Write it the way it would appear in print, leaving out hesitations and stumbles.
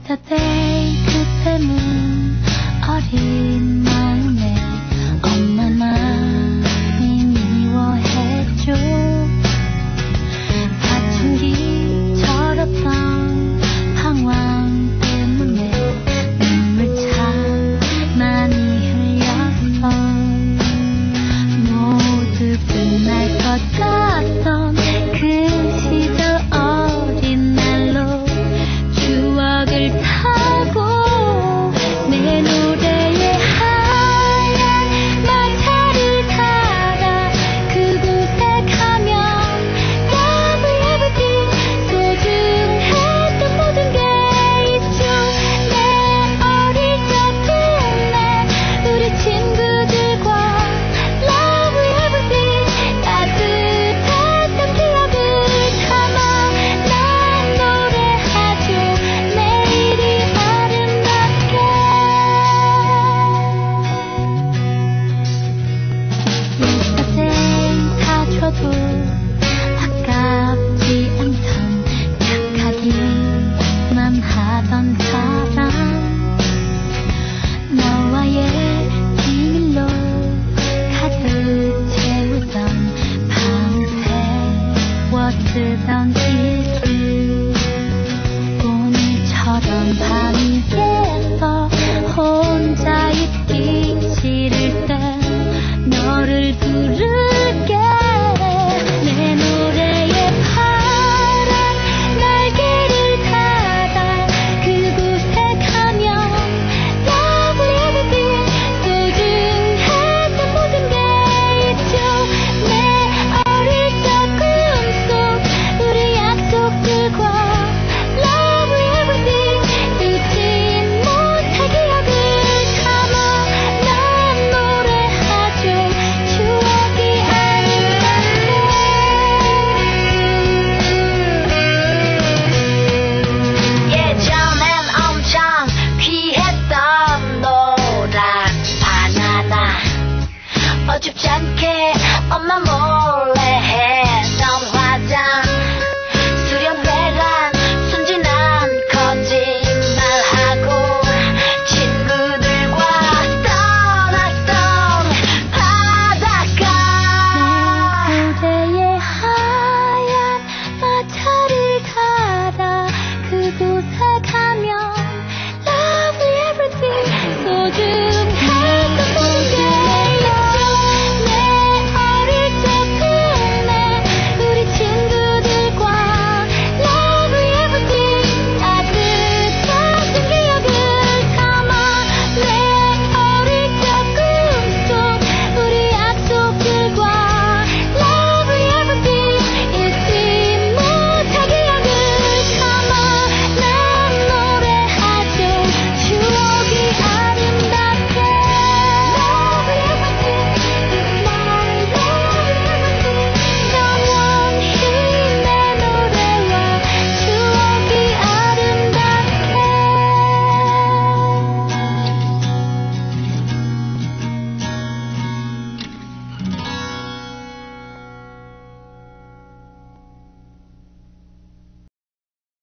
Yesterday 그때는 어린 마음에 엄마 많이 미워했죠. 사춘기 철없던 방황 때문에 눈물 참 많이 흘렸어. 모두 끝날 것 같던 그 시절 어린 날로 추억을 타고 내 노래에 하얀 마차를 타다 그곳에 가면 Love everything 소중했던 모든 게 있죠. 내 어릴 적 꿈에 우리 친구들과 Love everything 따뜻했던 기억을 담아 난 노래하죠. 내일이 아름답게 Yesterday 다 줘도 아깝지 않던 착하기만 하던 사람